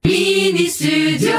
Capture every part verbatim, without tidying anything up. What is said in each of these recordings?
ميني ستوديو.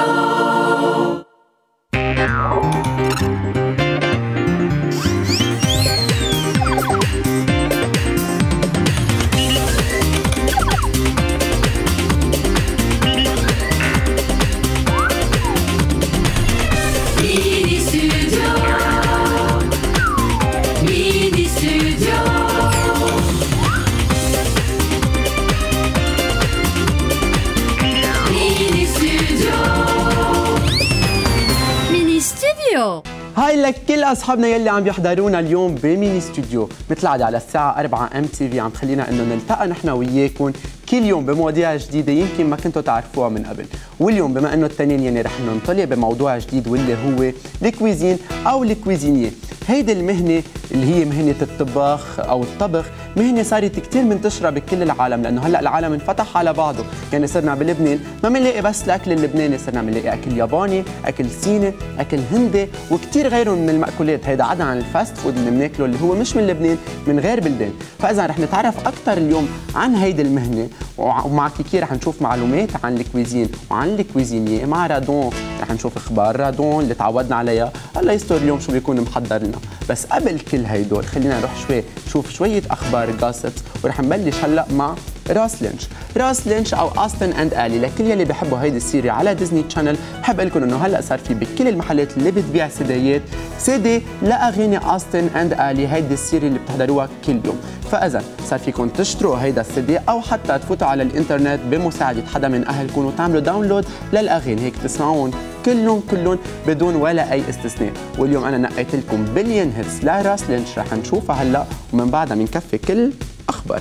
هاي لكل اصحابنا يلي عم يحضرونا اليوم بميني ستوديو، مثل العاده على الساعه أربعة ام تي في عم تخلينا انه نلتقى نحن وياكم كل يوم بمواضيع جديده يمكن ما كنتوا تعرفوها من قبل. واليوم بما انه التنين يعني رح ننطلق بموضوع جديد واللي هو الكويزين او الكويزينيه. هيدي المهنه اللي هي مهنه الطباخ او الطبخ، مهنه صارت كثير منتشره بكل العالم، لانه هلا العالم انفتح على بعضه، يعني صرنا بلبنان ما بنلاقي بس الاكل اللبناني، صرنا بنلاقي اكل ياباني، اكل صيني، اكل هندي وكثير غيرهم من المأكولات، هيدا عدا عن الفاست فود اللي بناكله اللي هو مش من لبنان، من غير بلدان. فاذا رح نتعرف اكثر اليوم عن هيدي المهنه، ومع كيكي رح نشوف معلومات عن الكويزين وعن الكويزينيه، مع رادون رح نشوف اخبار رادون اللي تعودنا عليها، الله يستر اليوم شو بيكون محضر لنا. بس قبل كل هيدول خلينا نروح شوي نشوف شويه اخبار جاسبس، ورح نبلش هلا مع راس لينش. راس لينش او أوستن أند ألي، لكل يلي بيحبوا هيدي السيري على ديزني تشانل، بحب اقول لكم انه هلا صار في بكل المحلات اللي بتبيع سيديات سيدي لاغاني أوستن أند ألي، هيدي السيري اللي بتحضروها كل يوم. فاذا صار فيكم تشتروا هيدا السيدي او حتى تفوتوا على الانترنت بمساعده حدا من اهلكم وتعملوا داونلود للاغاني، هيك تسمعون كلهم كلهم بدون ولا اي استثناء. واليوم انا نقيت لكم بليون هيتس لراس لينش، رح نشوفها هلا ومن بعدها بنكفي كل اخبارنا.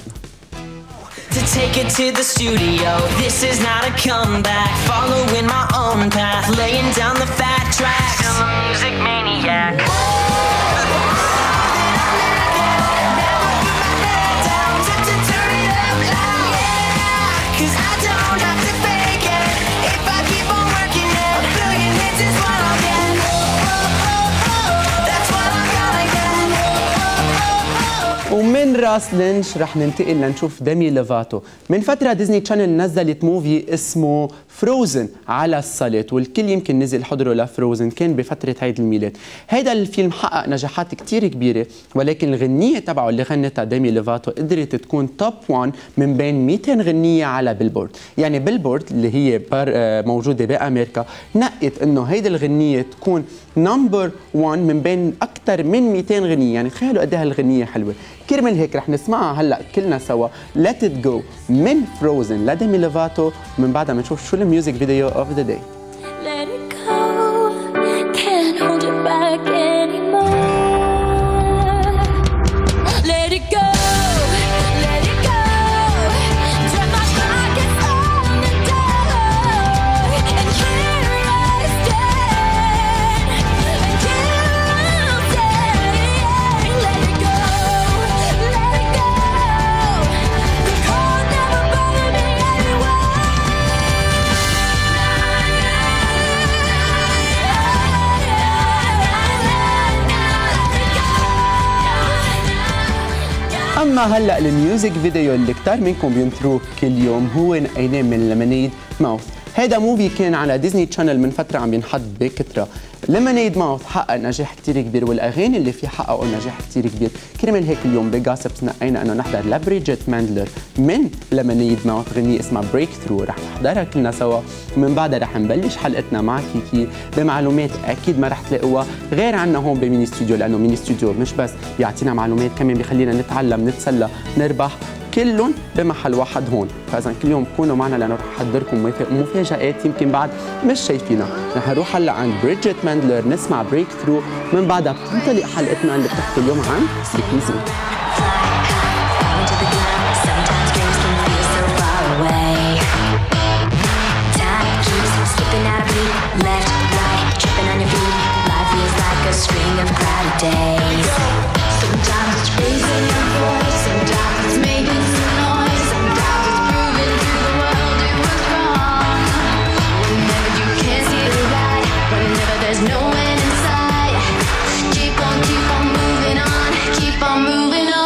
To take it to the studio, this is not a comeback. Following my own path, laying down the fat tracks. I'm a music maniac. ومن راس لينش رح ننتقل لنشوف ديمي لوفاتو. من فترة ديزني تشانل نزلت موفي اسمه فروزن على الصالات، والكل يمكن نزل حضره لفروزن، كان بفترة عيد الميلاد. هيدا الفيلم حقق نجاحات كتير كبيرة، ولكن الغنية تبعه اللي غنتها ديمي لوفاتو قدرت تكون توب واحد من بين مئتين غنية على بيلبورد. يعني بيلبورد اللي هي موجودة بأمريكا نقت انه هيدي الغنية تكون نمبر واحد من بين أكثر من مئتين غنية، يعني تخيلوا قد ايه هالغنية حلوة. كرمال هيك رح نسمعها هلا كلنا سوا Let It Go من فروزن لديمي لوفاتو، ومن بعدها بنشوف شو الميوزك فيديو اوف ذا داي. Let it go, can't hold it back anymore. Let it go, let it go. Turn my pockets on the door, and here I stand, and here I'll stay. Let it go, let it go. The cold never bothered me anyway. اما هلا الميوزك فيديو اللي كتار منكم بينطروه كل يوم هو نقيناه من ليمونيد ماوث. هيدا موفي كان على ديزني تشانل من فتره عم ينحط بكثره. ليمونيد ماوث حقق نجاح كثير كبير، والاغاني اللي فيه حققوا نجاح كثير كبير. كرمال هيك اليوم بجاسبس نقينا انه نحضر لبريجيت ماندلر من ليمونيد ماوث غنية اسمها بريك ثرو، رح نحضرها كلنا سوا. ومن بعدها رح نبلش حلقتنا مع كيكي بمعلومات اكيد ما رح تلاقوها غير عنا هون بميني ستوديو، لانه ميني ستوديو مش بس بيعطينا معلومات، كمان بيخلينا نتعلم، نتسلى، نربح، كلهم بمحل واحد هون. فاذا كل يوم كونوا معنا لانه رح احضركم مفاجآت يمكن بعد مش شايفينها. رح نروح هلا عند بريجيت ماندلر نسمع بريك ثرو، من بعدها بتنطلق حلقتنا اللي بتحكي اليوم عن الكويزين. There's no end in sight. Keep on, keep on moving on, keep on moving on.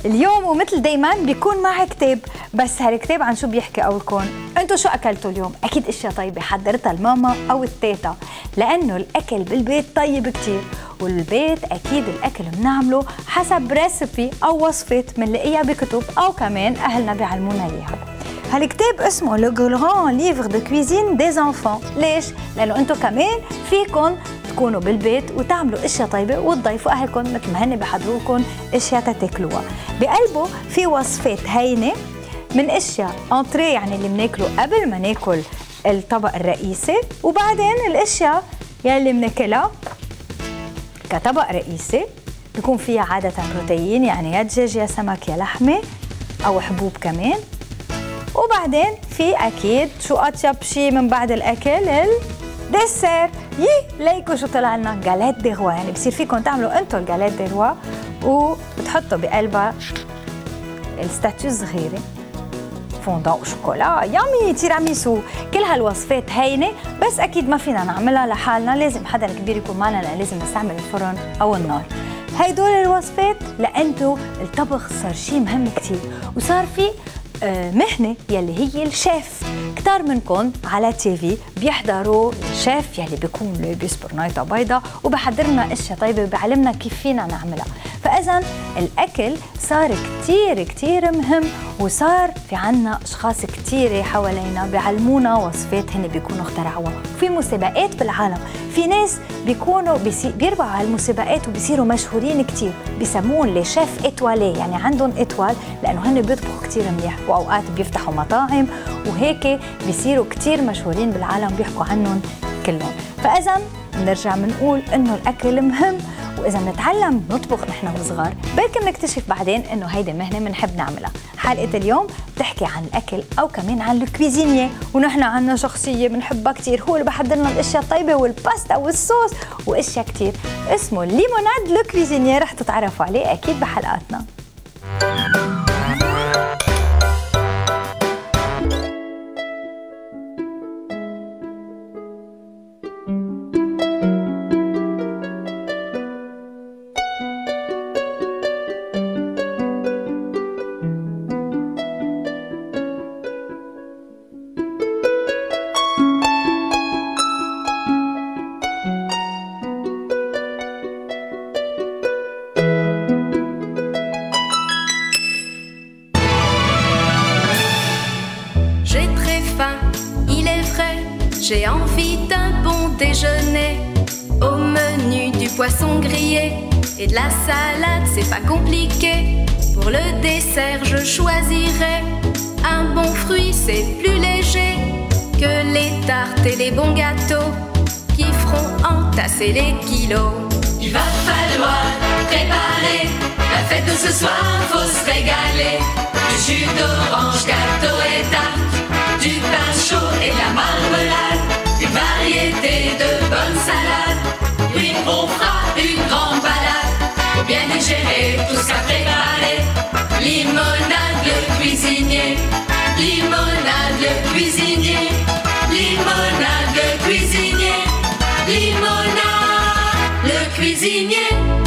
اليوم ومثل دايما بيكون معي كتاب، بس هالكتاب عن شو بيحكي أولكم؟ انتو شو أكلتوا اليوم؟ أكيد أشياء طيبة حضرتها الماما أو التيتا، لأنه الأكل بالبيت طيب كتير، والبيت أكيد الأكل بنعمله حسب ريسبي أو وصفات بنلاقيها بكتب أو كمان أهلنا بيعلمونا إياها. هالكتاب اسمه لو غران ليفر دو كويزين دي زانفون. ليش؟ لأنه انتو كمان فيكن تكونوا بالبيت وتعملوا اشياء طيبه وتضيفوا اهلكم مثل ما هن بيحضروا لكم اشياء تاكلوها. بقلبه في وصفات هينه من اشياء انتريه، يعني اللي بناكله قبل ما ناكل الطبق الرئيسي، وبعدين الاشياء يلي بناكلها كطبق رئيسي بيكون فيها عاده بروتين، يعني يا دجاج يا سمك يا لحمه او حبوب كمان. وبعدين في اكيد شو اطيب شيء من بعد الاكل؟ الديسير. يي ليكوا شو طلع لنا جاليت دي روا، يعني بصير فيكم تعملوا انتم الجاليت دي روا وبتحطوا بقلبها الستاتيو صغيره فوندون وشوكولا يامي تيراميسو. كل هالوصفات هينه، بس اكيد ما فينا نعملها لحالنا، لازم حدا كبير يكون معنا لان لازم نستعمل الفرن او النار. هيدول الوصفات لانتو الطبخ صار شيء مهم كتير، وصار في مهنة يلي هي الشيف. كتار منكم على تي في بيحضروا الشيف يلي بيكون لابس برنايطة بيضة وبحضر لنا اشياء طيبة وبعلمنا كيف فينا نعملها. فإذا الأكل صار كتير كتير مهم، وصار في عنا أشخاص كتير حوالينا بيعلمونا وصفات هن بيكونوا اخترعوها. وفي مسابقات بالعالم، في ناس بيكونوا بيربحوا على المسابقات وبيصيروا مشهورين كتير، بيسموهم لي شيف إتوالي، يعني عندهم إتوال لأنه هن بيطبخوا كتير منيح، وأوقات بيفتحوا مطاعم وهيك بيصيروا كتير مشهورين بالعالم بيحكوا عنهم كلهم. فإذا بنرجع بنقول إنه الأكل مهم، وإذا بنتعلم نطبخ نحن وصغار بركي بنكتشف بعدين إنه هيدي مهنة بنحب نعملها. حلقة اليوم بتحكي عن الأكل أو كمان عن الكويزينية، ونحن عنا شخصية بنحبها كتير، هو اللي بحضر لنا الأشياء الطيبة والباستا والصوص وأشياء كتير، اسمه ليموناد لو كويزينية. رح تتعرفوا عليه أكيد بحلقاتنا. J'ai envie d'un bon déjeuner, au menu du poisson grillé et de la salade, c'est pas compliqué. Pour le dessert, je choisirai un bon fruit, c'est plus léger que les tartes et les bons gâteaux qui feront entasser les kilos. Il va falloir préparer la fête de ce soir, faut se régaler. Du jus d'orange, gâteau et tarte, du pain chaud et de la marmelade, une variété de bonnes salades. Puis on fera une grande balade pour bien digérer tout ça préparé. Limonade le cuisinier, limonade le cuisinier, limonade le cuisinier, limonade le cuisinier.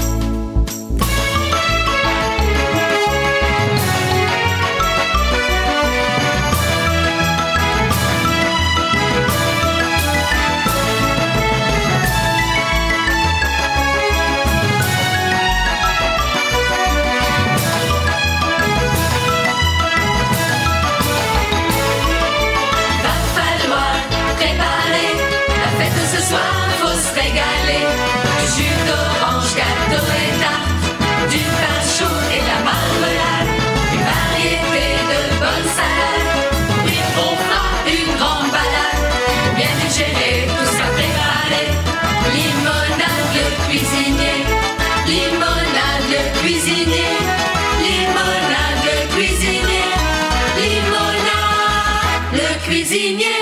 Cuisinier.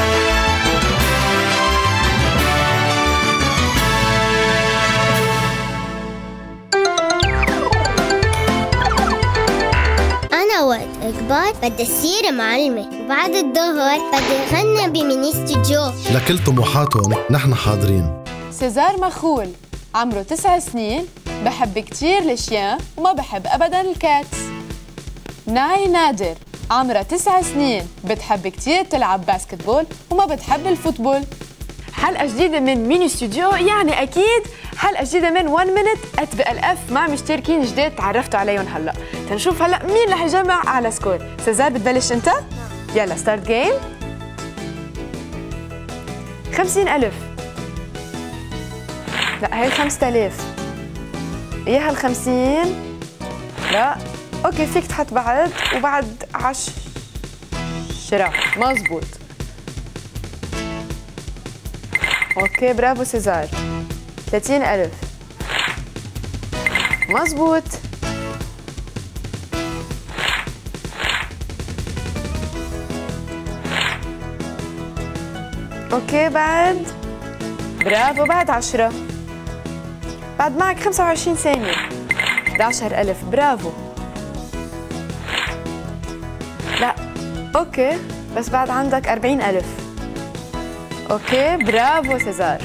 أنا وقت كبار بدي أصير معلمة، وبعد الظهر بدي أغني بميني استوديو. لكل طموحاتهم نحن حاضرين. سيزار مخول عمره تسع سنين بحب كتير الشيان وما بحب أبداً الكاتس. ناي نادر عمرها تسع سنين، بتحب كتير تلعب باسكتبول وما بتحب الفوتبول. حلقة جديدة من ميني ستوديو، يعني أكيد حلقة جديدة من وان مينت ات بي ال اف مع مشتركين جداد تعرفتوا عليهم هلا. تنشوف هلا مين رح يجمع أعلى سكور. سيزار بتبلش أنت؟ يلا ستارت جيم. خمسين ألف. لا هي خمسة آلاف. إياها الخمسين. لا أوكي فيك تحط بعد وبعد عشرة. مزبوط. اوكي برافو سيزار. ثلاثين ألف. مزبوط. اوكي بعد برافو بعد عشرة. بعد معك خمسة وعشرين ثانية. أحد عشر ألف برافو. لا اوكي بس بعد عندك أربعين ألف. اوكي برافو سيزار.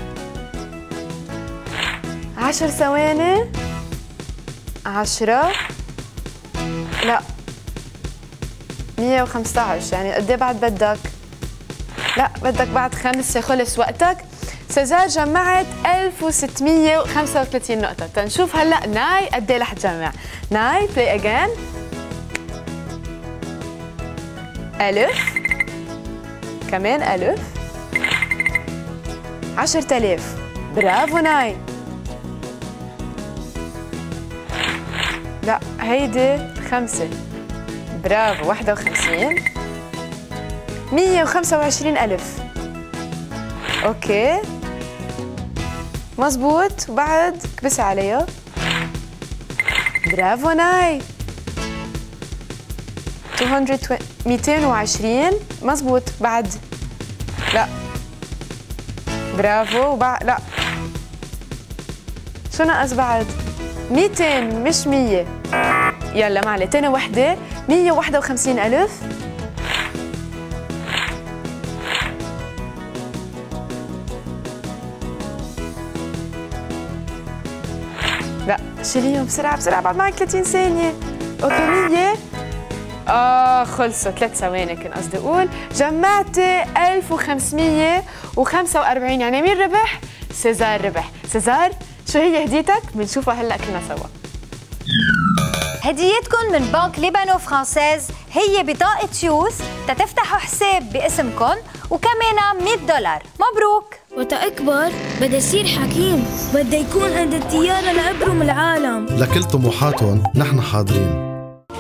عشر ثواني. عشرة. لا مية وخمسة عشر، يعني قد ايه بعد بدك؟ لا بدك بعد خمسة، خلص وقتك. سيزار جمعت ألف وستمية وخمسة وثلاثين نقطة. تنشوف هلا ناي قد ايه رح تجمع. ناي بلاي اجين. ألف. كمان ألف. عشرة آلاف. برافو ناي. لا هيدي خمسة. برافو. واحد وخمسين. مية وخمسة وعشرين ألف. أوكي مزبوط. وبعد كبسي عليها. برافو ناي. مئتين وعشرين. مزبوط. بعد لا برافو. وبعد لا شو ناقص بعد؟ مئتين مش مية. يلا معلي تاني وحدة. مية وواحد وخمسين ألف. لا شيليهم بسرعة بسرعة بعد معك ثلاثين ثانية. اوكي مية. آه خلصوا ثلاث ثواني كان قصدي أقول. جمعتي ألف وخمسمية وخمسة وأربعين، يعني مين ربح؟ سيزار ربح. سيزار شو هي هديتك؟ بنشوفها هلا كلنا سوا. هديتكم من بنك ليبانو فرانسيز هي بطاقة يوث تتفتحوا حساب باسمكم وكمان مية دولار. مبروك. وتا أكبر بدي يصير حكيم، بدي يكون عند الطيارة لأبرم العالم. لكل طموحاتهم نحن حاضرين.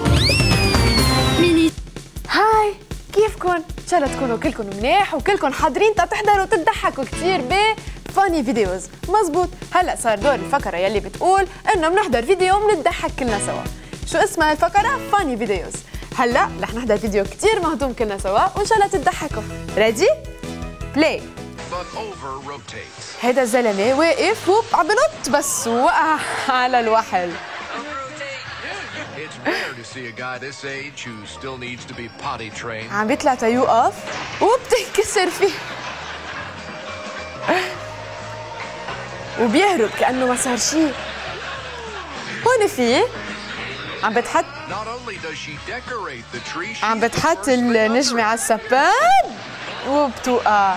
ميني هاي كيفكن؟ إن شاء الله تكونوا كلكم منيح وكلكم حاضرين تحضروا وتضحكوا كثير بفاني فيديوز. مزبوط. هلا صار دور الفقرة يلي بتقول إنه بنحضر فيديو وبنضحك كلنا سوا. شو اسمها الفقرة؟ فاني فيديوز. هلا رح نحضر فيديو كثير مهضوم كلنا سوا وإن شاء الله تضحكوا. ريدي؟ بلاي. هيدا الزلمة واقف ووب عم بنط بس وقع على الوحل. عم بيطلع تيوقف وبتنكسر فيه وبيهرب كأنه ما صار شيء. هون في عم بتحط عم بتحط النجمة على السباب وبتوقع.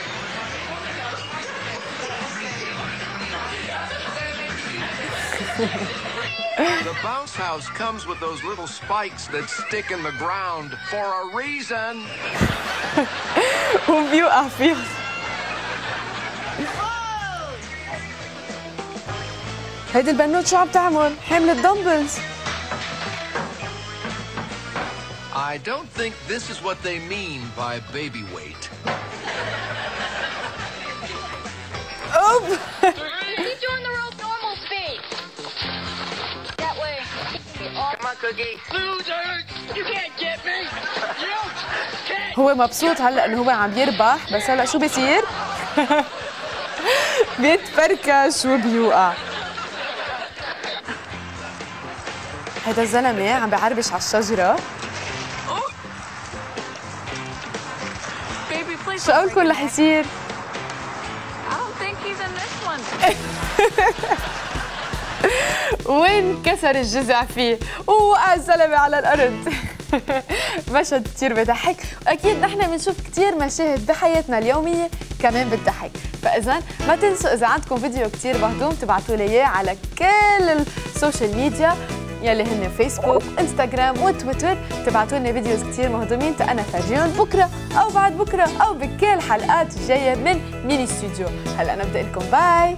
The bounce house comes with those little spikes that stick in the ground for a reason. وبيوقع فيهم. هيدي البنوت شو عم تعمل؟ حاملة دمبلز. I don't think this is what they mean by baby weight. Oop! Keep doing the real normal speed. That way. Come on, Cookie. Losers! You can't get me! You can't! هو مبسوط هلا انه هو عم يربح، بس هلا شو بيصير؟ بيتفركش وبيوقع. هذا الزلمة عم بيعربش على الشجرة. شو قولكم رح يصير؟ وانكسر الجزع فيه ووقع الزلمه على الارض. مشهد كتير بضحك، واكيد نحن بنشوف كتير مشاهد بحياتنا اليوميه كمان بتضحك، فاذا ما تنسوا اذا عندكم فيديو كتير مهضوم تبعتوا لي اياه على كل السوشيال ميديا يلي هن فيسبوك، انستغرام وتويتر، تبعتوا لنا فيديوز كتير مهضومين تأنا فرجيهم بكره او بعد بكره او بكل حلقات الجايه من ميني ستوديو. هلا نبدا لكم باي.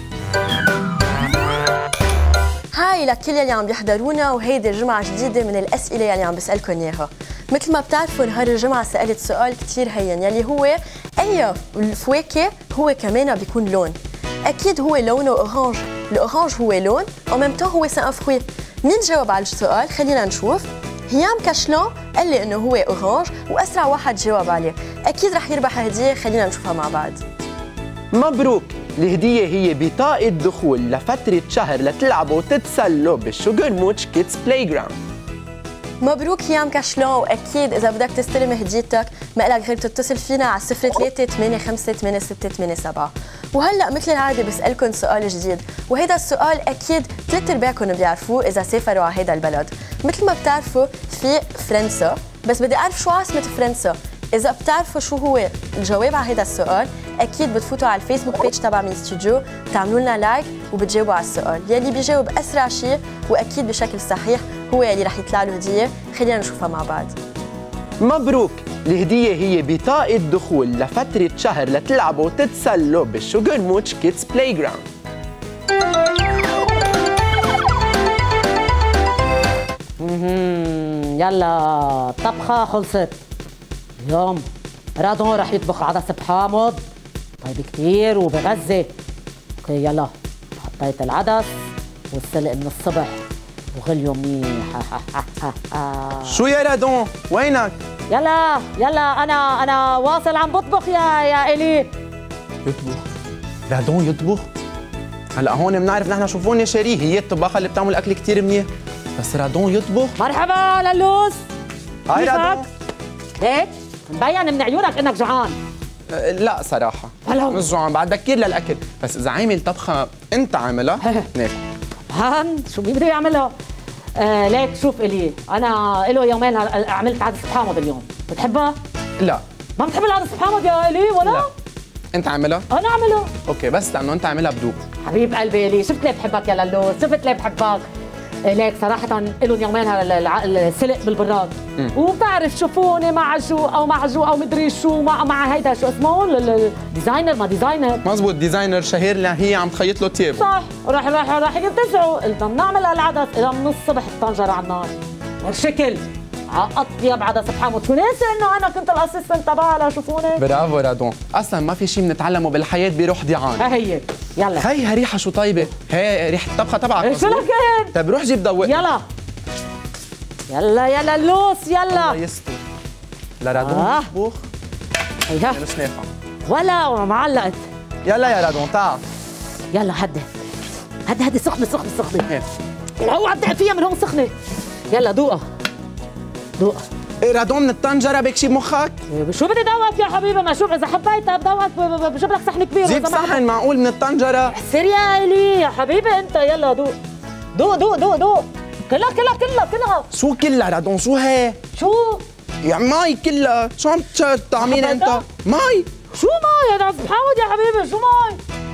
هاي لكل يلي عم يحضرونا، وهيدي الجمعة جديدة من الأسئلة يلي عم بسألكم إياها. مثل ما بتعرفوا نهار الجمعة سألت سؤال كتير هين يلي هو أي الفواكه هو كمان بيكون لون؟ أكيد هو لونه أورانج، الأورانج هو لون، أو ميم طون هو سان فروي. مين جاوب على السؤال؟ خلينا نشوف. هيام كاشلون قال لي إنه هو أورانج، وأسرع واحد جاوب عليه. أكيد رح يربح هدية، خلينا نشوفها مع بعض. مبروك، الهدية هي بطاقة دخول لفترة شهر لتلعبوا وتتسلوا بالشوجر موتش كيدز بلاي جراوند. مبروك هيام كاشلون، واكيد اذا بدك تستلم هديتك ما لك غير تتصل فينا على صفر ثلاثة ثمانية خمسة ثمانية ستة ثمانية سبعة. وهلا مثل العاده بسالكم سؤال جديد، وهذا السؤال اكيد ثلاث ارباعكم بيعرفوه اذا سافروا على هذا البلد. مثل ما بتعرفوا في فرنسا، بس بدي اعرف شو عاصمه فرنسا. إذا بتعرفوا شو هو الجواب على هذا السؤال أكيد بتفوتوا على الفيسبوك بيج تبع ميني ستوديو، بتعملوا لنا لايك وبتجاوبوا على السؤال. يلي بيجاوب أسرع شيء وأكيد بشكل صحيح هو يلي رح يطلع له هدية. خلينا نشوفها مع بعض. مبروك، الهدية هي بطاقة دخول لفترة شهر لتلعبوا وتتسلوا بالشوجر موتش كيدز بلاي جراوند. يلا الطبخة خلصت. اليوم رادون رح يطبخ عدس بحامض طيب كتير وبغزة. اوكي يلا، حطيت العدس والسلق من الصبح وغليوا منيح. شو يا رادون؟ وينك؟ يلا يلا انا انا واصل عم بطبخ يا يا الي. يطبخ؟ رادون يطبخ؟ هلا هون بنعرف نحن شوفوني شاريه، هي الطباخة اللي بتعمل اكل كتير منيح، بس رادون يطبخ؟ مرحبا للوز. هاي رادون. هيك مبين من عيونك انك جوعان. أه لا صراحة هلا مش جوعان، بعد بكير للأكل، بس إذا عامل طبخة أنت عاملها ناكل. هان شو مين بده يعملها؟ آه ليك شوف إلي، أنا له يومين عملت عدس بحامض اليوم، بتحبها؟ لا. ما بتحب العدس بحامض يا إلي ولا؟ لا. أنت عاملها؟ أنا عاملها. أوكي، بس لأنه أنت عاملها بدوق. حبيب قلبي إلي، شفت ليه بحبك يا للوز، شفت ليه بحبك. ليك صراحة لهم يومين السلق بالبراد، وبتعرف شوفوني مع جو أو مع جو أو مدري شو مع مع هيدا شو اسمه الديزاينر ما ديزاينر. مزبوط، ديزاينر شهير اللي هي عم تخيط له تياب. صح، راح راح راح ينتزعوا، قلت بنعمل العدس إلى من الصبح الطنجرة على النار. هالشكل أطيب عدس بحامض، شو ناسي إنه أنا كنت الأسيستنت تبعها شوفوني. برافو رادون، أصلاً ما في شيء بنتعلمه بالحياة بيروح ضيعان. ها هي، يلا. هيها ريحة شو طيبة، هي ريحة الطبخة تبعك. شو لك؟ طيب روح جيب ضوء. يلا. يلا يلا اللوس يلا. الله يستر. لرادون آه. يطبخ. هيها. مش نافعة. ولا معلقت. يلا يا رادون تعال. يلا هدي. هدي هدي سخنة سخنة سخنة. اوعى تدق فيها من هون سخنة. يلا دوقها. دوقها. إيه رادون من الطنجرة بك شي بمخك؟ شو بدي دوقك يا حبيبي؟ ما شوف إذا حبيتها بدوقك بجيب لك صحن كبير. جيب صحن معقول من الطنجرة؟ سير يا إلي يا حبيبي أنت. يلا دوق. دوق دوق دوق دوق. كلها كلها كلها كلها. شو كلها رادون؟ شو هي؟ شو؟ يا مي كلها، شو عم تعمل أنت؟ مي. شو مي؟ هذا بحاول يا حبيبي، شو مي؟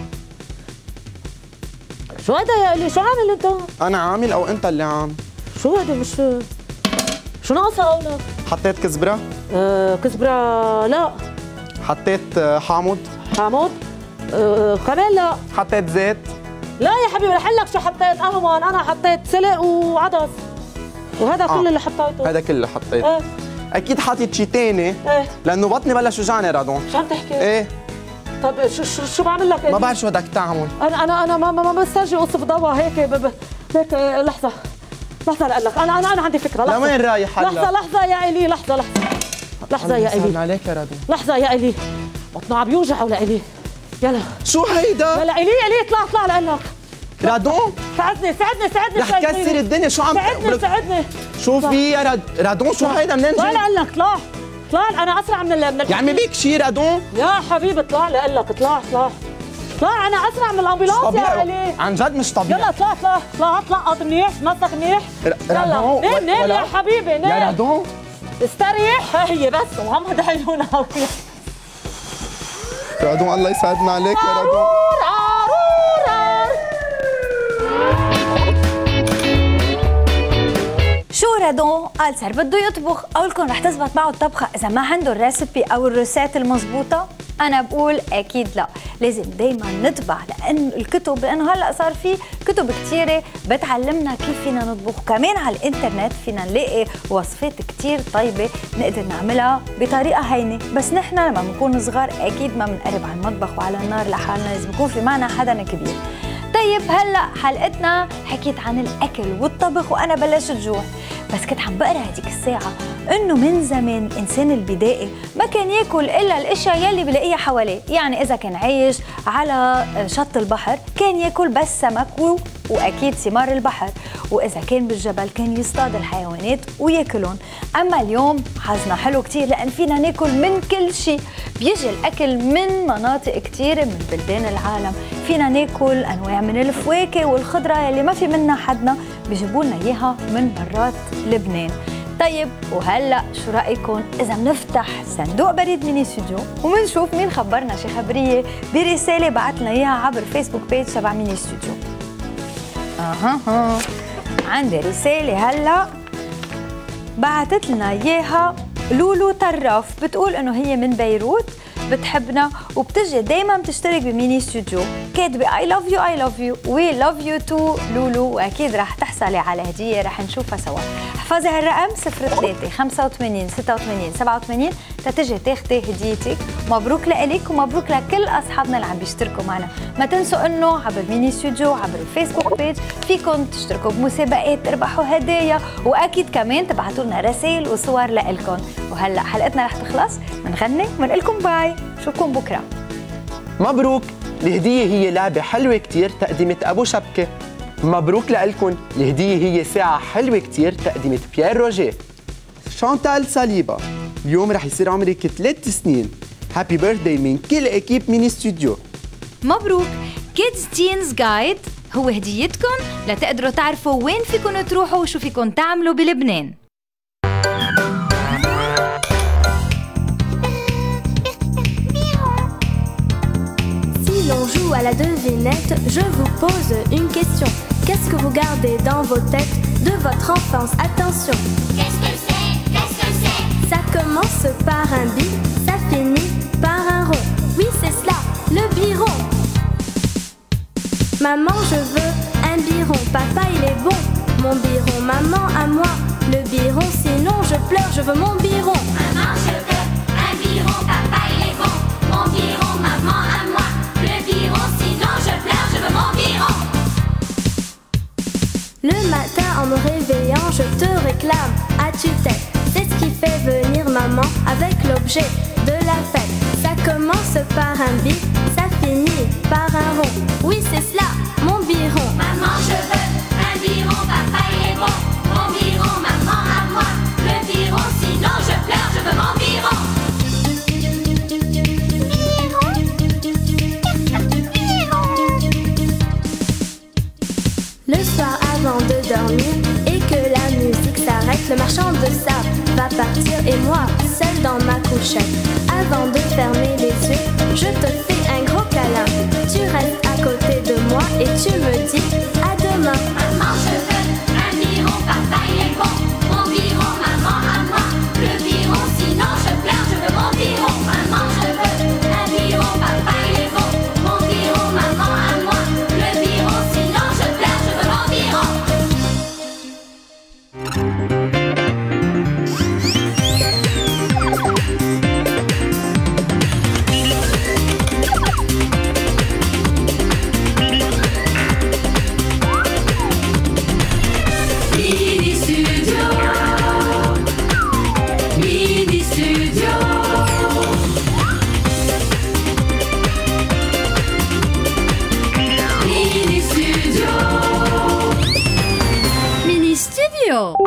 شو هذا يا إلي؟ شو عامل أنت؟ أنا عامل أو أنت اللي عامل؟ شو هذا مش شو ناقصها هون؟ حطيت كزبرة؟ آه كزبرة لا. حطيت حامض؟ حامض؟ آه كمان لا. حطيت زيت؟ لا يا حبيبي رح لك شو حطيت أهون، أنا حطيت سلق وعدس وهذا آه. كل اللي حطيته. هذا كله حطيت. ايه أكيد حاطط شي تاني. ايه لأنه بطني بلش يوجعني رادون. شو عم تحكي؟ ايه. طب شو شو شو بعمل لك؟ ما بعرف شو بدك تعمل. أنا أنا أنا ما ما بسترجي أوصف ضوا هيك ب... هيك لحظة لحظة لأقول لك، أنا أنا أنا عندي فكرة. لحظة. لوين رايح هلا؟ لحظة لحظة يا إلي، لحظة لحظة لحظة يا إلي. عليك يا رادون. لحظة يا إلي، بطنه عم يوجع ولا إلي. يلا. شو هيدا؟ يلا إلي إلي اطلع اطلع لأقول لك. رادون ساعدني ساعدني ساعدني. رح كسر الدنيا. شو عم ساعدني ساعدني. شو في يا راد... رادون شو هيدا منين جاي؟ لا لا لك اطلع اطلع، أنا أسرع من ال من يا عمي بيك شي رادون؟ يا حبيبي اطلع لأقول لك، اطلع اطلع طلع انا اسرع من الامبولانس يا طبيعي. علي. عن جد مش طبيعي. يلا طلع طلع طلع تلقط منيح، تمسك منيح. يلا نام نام يا حبيبي نام. يا رادون استريح. هي بس وغمض عيونها. رادون الله يسعدنا عليك يا رادون. شو رادون قال صار بده يطبخ، قولكم رح تزبط معه الطبخه اذا ما عنده الريسبي او الروسات المضبوطه؟ انا بقول اكيد لا، لازم دايما نتبع لان الكتب، لانه هلا صار في كتب كثيره بتعلمنا كيف فينا نطبخ، وكمان على الانترنت فينا نلاقي وصفات كثير طيبه نقدر نعملها بطريقه هينه، بس نحن لما بنكون صغار اكيد ما بنقرب على المطبخ وعلى النار لحالنا، لازم يكون في معنا حدا كبير. طيب هلا حلقتنا حكيت عن الاكل والطبخ وانا بلشت جوع، بس كنت عم بقرا هديك الساعه انه من زمان الانسان البدائي ما كان ياكل الا الاشياء يلي بلاقيها حواليه، يعني اذا كان عايش على شط البحر كان ياكل بس سمك و... واكيد ثمار البحر، واذا كان بالجبل كان يصطاد الحيوانات وياكلهم. اما اليوم حظنا حلو كثير لان فينا ناكل من كل شيء، بيجي الاكل من مناطق كثيره من بلدان العالم، فينا ناكل انواع من الفواكه والخضره يلي ما في منها حدنا، بيجيبوا لنا اياها من برات لبنان. طيب وهلا شو رايكم اذا بنفتح صندوق بريد ميني ستوديو وبنشوف مين خبرنا شي خبريه برساله بعت لنا اياها عبر فيسبوك بيج تبع ميني ستوديو. اها ها عندي رساله هلا بعتت لنا اياها لولو طراف، بتقول انه هي من بيروت، بتحبنا وبتجي دايما بتشترك بميني ستوديو، كاتبه اي لاف يو اي لاف يو وي لاف يو تو لولو، واكيد رح تحصلي على هديه رح نشوفها سوا. احفظي هالرقم صفر ثلاثة خمسة وثمانين ستة وثمانين سبعة وثمانين تتجي تاخدي هديتك. مبروك لإلك ومبروك لكل اصحابنا اللي عم بيشتركوا معنا. ما تنسوا انه عبر ميني ستوديو عبر الفيسبوك بيج فيكم تشتركوا بمسابقات تربحوا هدايا، واكيد كمان تبعتوا لنا رسائل وصور لإلكم. وهلا حلقتنا رح تخلص، بنغني وبنقول لكم باي، نشوفكم بكره. مبروك، الهدية هي لعبة حلوة كتير تقديمة أبو شبكة. مبروك لإلكن، الهدية هي ساعة حلوة كتير تقديمة بيير روجيه. شانتال صليبة، اليوم رح يصير عمرك ثلاث سنين. هابي بيرثداي من كل اكيب ميني ستوديو. مبروك، كيدز تينز جايد هو هديتكم لتقدروا تعرفوا وين فيكم تروحوا وشو فيكم تعملوا بلبنان. Si l'on joue à la devinette, je vous pose une question. Qu'est-ce que vous gardez dans vos têtes de votre enfance? Attention. Qu'est-ce que c'est? Qu'est-ce que c'est? Ça commence par un bi, ça finit par un rond. Oui, c'est cela, le biron. Maman, je veux un biron. Papa, il est bon. Mon biron, maman, à moi. Le biron, sinon je pleure, je veux mon biron. Maman, je veux un biron. Papa, il est bon. Mon biron, maman, à moi. Le biron, sinon je pleure, je veux mon biron. Le matin, en me réveillant, je te réclame à tue-tête. C'est ce qui fait venir maman avec l'objet de la fête. Ça commence par un bi, ça finit par un rond. Oui, c'est cela, mon biron. Maman, je veux un biron. Papa, il est bon. Mon biron, maman, à moi. Le biron, sinon je pleure, je veux mon biron. Le soir avant de dormir et que la musique s'arrête, le marchand de sable va partir et moi, seule dans ma couchette. Avant de fermer les yeux, je te fais un gros câlin. Tu restes à côté de moi et tu me dis à demain. Maman, je veux un biron. Papa, il est bon. Mon biron, maman, à moi. Le biron, sinon je pleure, je veux mon biron. Maman, je veux un biron. Papa, il est bon. Mon biron, maman, à moi. Le biron, sinon je pleure, je veux mon biron. Mini Studio. Mini Studio. Mini Studio. ميني ستوديو.